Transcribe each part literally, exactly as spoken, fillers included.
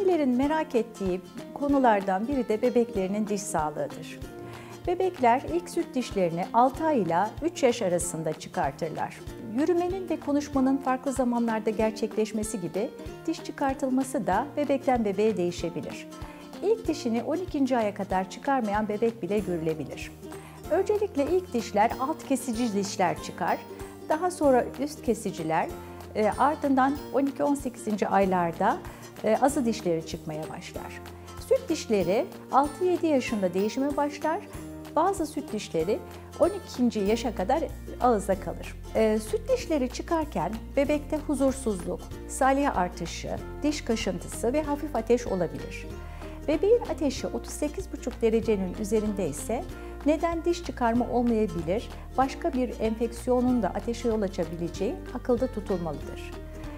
Annelerin merak ettiği konulardan biri de bebeklerinin diş sağlığıdır. Bebekler ilk süt dişlerini altı ay ile üç yaş arasında çıkartırlar. Yürümenin ve konuşmanın farklı zamanlarda gerçekleşmesi gibi diş çıkartılması da bebekten bebeğe değişebilir. İlk dişini on ikinci aya kadar çıkarmayan bebek bile görülebilir. Öncelikle ilk dişler alt kesici dişler çıkar, daha sonra üst kesiciler, ardından on iki on sekizinci aylarda azı dişleri çıkmaya başlar. Süt dişleri altı yedi yaşında değişime başlar. Bazı süt dişleri on ikinci yaşa kadar ağızda kalır. E, süt dişleri çıkarken bebekte huzursuzluk, salya artışı, diş kaşıntısı ve hafif ateş olabilir. Bebeğin ateşi otuz sekiz buçuk derecenin üzerinde ise neden diş çıkarma olmayabilir, başka bir enfeksiyonun da ateşe yol açabileceği akılda tutulmalıdır.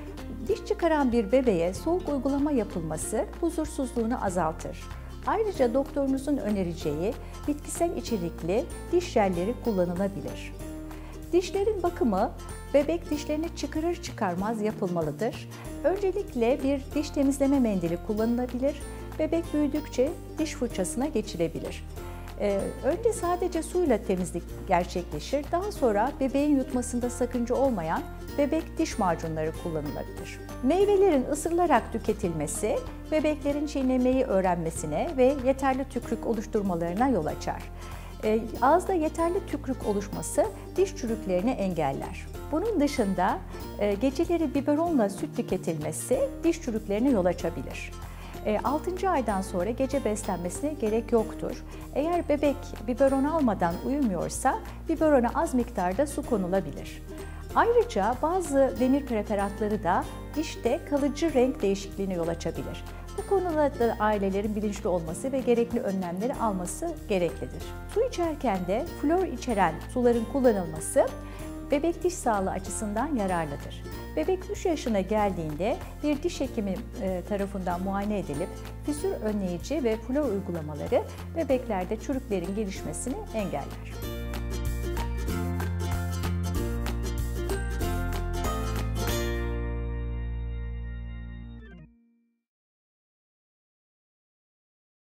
Diş çıkaran bir bebeğe soğuk uygulama yapılması huzursuzluğunu azaltır. Ayrıca doktorunuzun önereceği bitkisel içerikli diş jelleri kullanılabilir. Dişlerin bakımı bebek dişlerini çıkarır çıkarmaz yapılmalıdır. Öncelikle bir diş temizleme mendili kullanılabilir. Bebek büyüdükçe diş fırçasına geçilebilir. Ee, önce sadece suyla temizlik gerçekleşir. Daha sonra bebeğin yutmasında sakınca olmayan bebek diş macunları kullanılabilir. Meyvelerin ısırılarak tüketilmesi, bebeklerin çiğnemeyi öğrenmesine ve yeterli tükrük oluşturmalarına yol açar. E, ağızda yeterli tükrük oluşması diş çürüklerini engeller. Bunun dışında e, geceleri biberonla süt tüketilmesi diş çürüklerine yol açabilir. altıncı aydan sonra gece beslenmesine gerek yoktur. Eğer bebek biberon almadan uyumuyorsa biberona az miktarda su konulabilir. Ayrıca bazı demir preparatları da dişte kalıcı renk değişikliğine yol açabilir. Bu konuda da ailelerin bilinçli olması ve gerekli önlemleri alması gereklidir. Su içerken de flor içeren suların kullanılması bebek diş sağlığı açısından yararlıdır. Bebek üç yaşına geldiğinde bir diş hekimi tarafından muayene edilip fissür önleyici ve flor uygulamaları bebeklerde çürüklerin gelişmesini engeller.